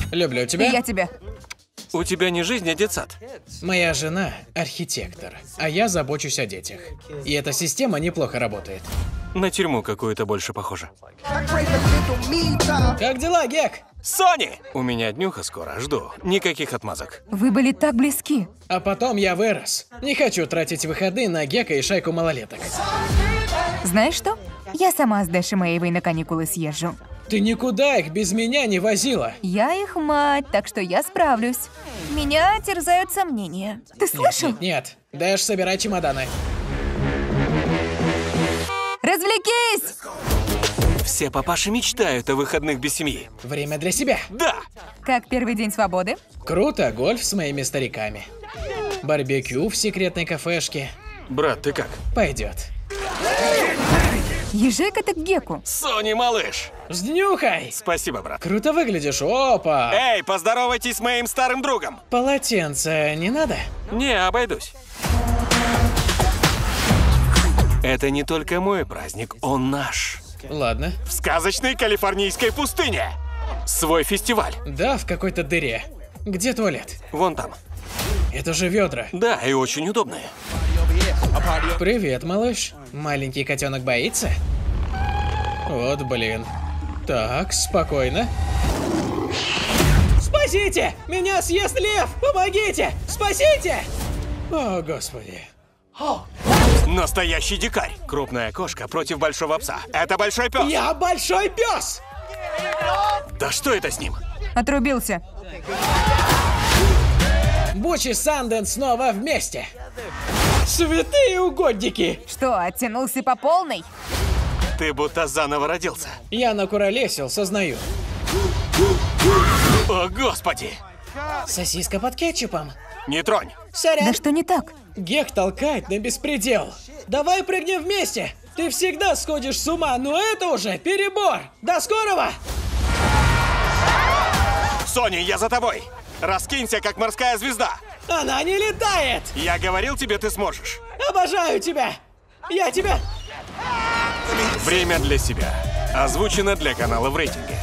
Люблю И тебя. я тебя. У тебя не жизнь, а детсад. Моя жена – архитектор, а я забочусь о детях. И эта система неплохо работает. На тюрьму какую-то больше похоже. Как дела, Гек? Сони! У меня днюха скоро, жду. Никаких отмазок. Вы были так близки. А потом я вырос. Не хочу тратить выходные на Гека и шайку малолеток. Знаешь что? Я сама с Дэшей Мэйвой на каникулы съезжу. Ты никуда их без меня не возила. Я их мать, так что я справлюсь. Меня терзают сомнения. Ты слышал? Нет. Дэш, собирай чемоданы. Развлекись! Все папаши мечтают о выходных без семьи. Время для себя. Да! Как первый день свободы? Круто, гольф с моими стариками. Барбекю в секретной кафешке. Брат, ты как? Пойдет. Езжай-ка ты к Геку. Сони, малыш! С днюхой! Спасибо, брат. Круто выглядишь, опа! Эй, поздоровайтесь с моим старым другом! Полотенце не надо? Не, обойдусь. Это не только мой праздник, он наш. Ладно. В сказочной калифорнийской пустыне. Свой фестиваль. Да, в какой-то дыре. Где туалет? Вон там. Это же ведра. Да, и очень удобные. Привет, малыш. Маленький котенок боится? Вот блин. Так, спокойно. Спасите! Меня съест лев! Помогите! Спасите! О, господи. Настоящий дикарь. Крупная кошка против большого пса. Это большой пес. Я большой пес! Да что это с ним? Отрубился. Буч и Санденс снова вместе. Святые угодники! Что, оттянулся по полной? Ты будто заново родился. Я накуролесил, сознаю. О, господи! Сосиска под кетчупом. Не тронь. Сорян. Да что не так? Гек толкает на беспредел. Давай прыгнем вместе. Ты всегда сходишь с ума, но это уже перебор. До скорого! Сони, я за тобой. Раскинься, как морская звезда. Она не летает! Я говорил тебе, ты сможешь. Обожаю тебя! Я тебя... Время для себя. Озвучено для канала в рейтинге.